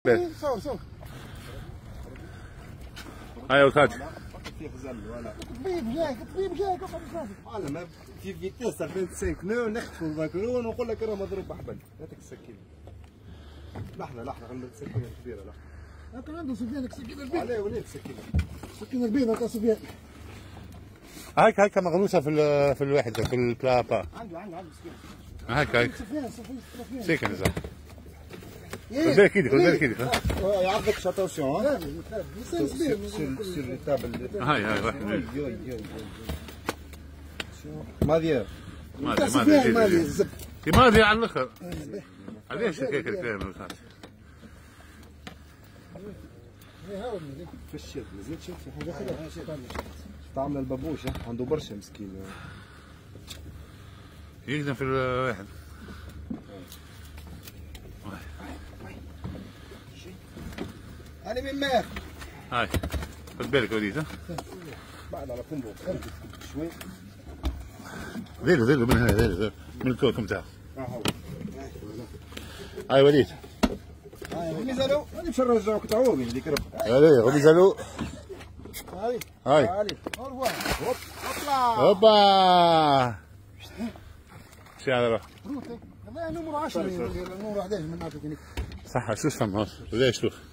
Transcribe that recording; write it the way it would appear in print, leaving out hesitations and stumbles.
صور صور. هاي وكاتي طبيب جاك انا ما في فيتيس 25 نو نخطفوا ذاك اللون ونقول لك راه مضروب بحبل. هاتك السكينه. لحظه خلينا السكينه الكبيره. لحظه كان عنده سفيان سكينه البيت. عليه وليد السكينه. سكينه البيضاء تاع سفيان. هاك مغروسه في الوحده في البلابا. عنده سكينه. هاك سفيان سكينه صح. خذ بالك ايدك يعرفك اتونسيون ها. سير التابل. هاي واحد. ماذي ماذي على الاخر. علاش هكاك الكلام الخاص؟ فشيت مازال شفت في حاجه اخرى. تعمل البابوش عنده برشا مسكين. يخدم في الواحد. انا من ماخ. هاي خذ بالك وليد ها. بعد على كومبو شوي. ذيلو من هنا ذيلو من الكوك نتاعو. هاي وليد. غميزالو هذه باش نرجعوك تعومي هذيك ربح. هاي غميزالو. هاي هوبا شو هذا روح. نمر 10 نمر 11 من نعطيك. صح شوف فم ليش شوف